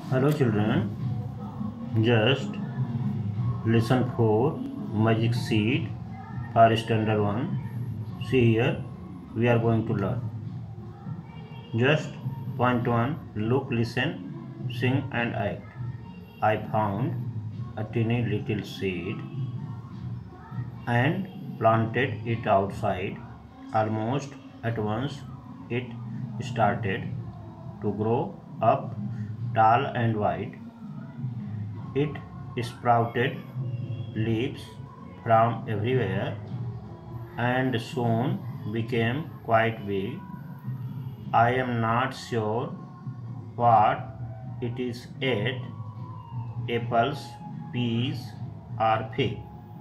Hello children, just listen for magic seed for standard 1. See here, we are going to learn. Just point 1, look, listen, sing and act. I found a teeny little seed and planted it outside. Almost at once it started to grow up tall and wide. It sprouted leaves from everywhere and soon became quite big. I am not sure what it is yet, apples, peas, or fig.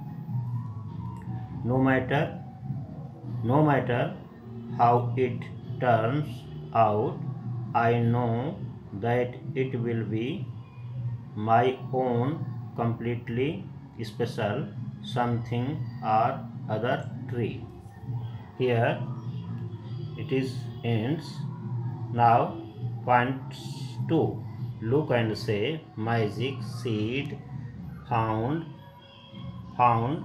No matter, no matter how it turns out, I know that it will be my own completely special something or other tree. Here it is ends. Now points 2. Look and say magic seed found found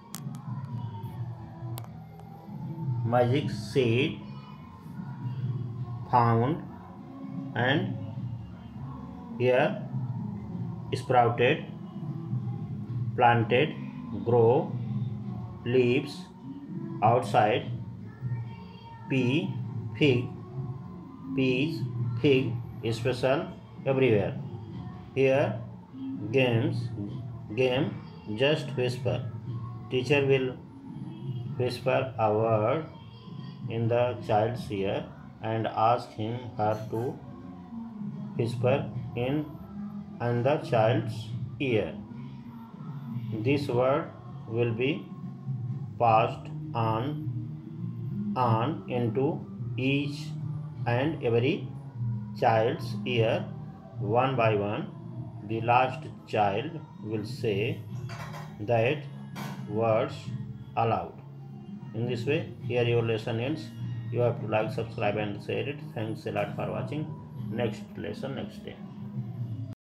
magic seed found and here sprouted, planted, grow, leaves, outside, pea, fig, peas, fig, special, everywhere. Here, game, just whisper. Teacher will whisper a word in the child's ear and ask him her to whisper in the child's ear. This word will be passed on into each and every child's ear one by one. The last child will say that words aloud. In this way, here your lesson ends. You have to like, subscribe and share it. Thanks a lot for watching. Next lesson next day.